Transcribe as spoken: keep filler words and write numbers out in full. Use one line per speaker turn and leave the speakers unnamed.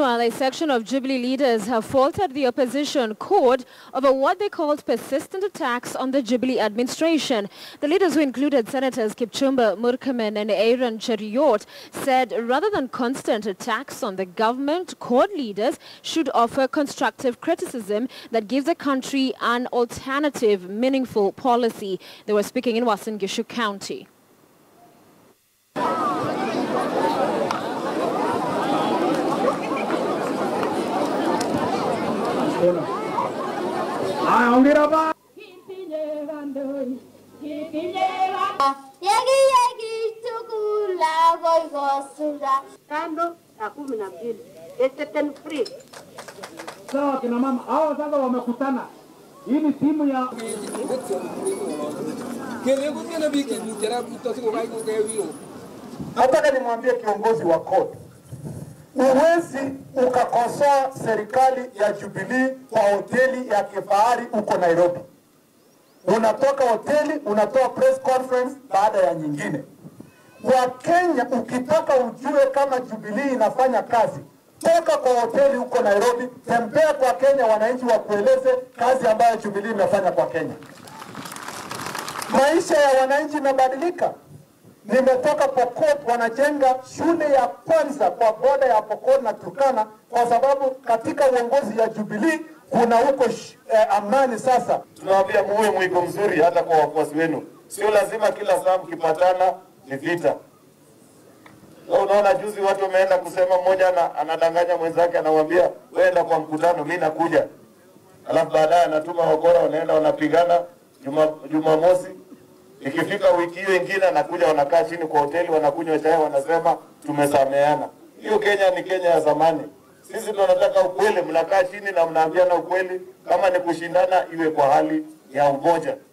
Meanwhile, a section of Jubilee leaders have faulted the opposition court over what they called persistent attacks on the Jubilee administration. The leaders, who included Senators Kipchumba, Murkomen and Cheruyot, said rather than constant attacks on the government, court leaders should offer constructive criticism that gives the country an alternative, meaningful policy. They were speaking in Uasin Gishu County.
Sawa kina mama, hao sasa wamekutana. Hii ni timu ya
Nataka nimwambie kiongozi wa court, uwezi ukakosoa serikali ya Jubilee kwa hoteli ya kifahari uko Nairobi. Unatoka hoteli, unatoa press conference baada ya nyingine. Wa Kenya, ukitaka ujue kama Jubilee inafanya kazi, toka kwa hoteli uko Nairobi, tembea kwa Kenya, wananchi wakueleze kazi ambayo Jubilee imefanya kwa Kenya. Maisha ya wananchi imebadilika. Nimetoka Pokot, wanajenga shule ya kwanza kwa boda ya Pokot na Turkana kwa sababu katika uongozi ya Jubilee kuna huko eh, amani sasa.
Tunawaambia muwe mwiko mzuri hata kwa wafuasi wenu. Sio lazima kila saa mkipatana ni vita. Unaona juzi watu wameenda kusema mmoja anadanganya mwenzake, anamwambia wewe enda kwa mkutano, mimi nakuja. Alafu baadaye anatuma wakora, wanaenda wanapigana Jumamosi. Ikifika wiki hiyo nyingine anakuja, wanakaa chini kwa hoteli, wanakunywa chai, wanasema tumesameheana. Hiyo Kenya ni Kenya ya zamani. Sisi tunataka ukweli, mnakaa chini na mnaambiana ukweli. Kama ni kushindana iwe kwa hali ya umoja.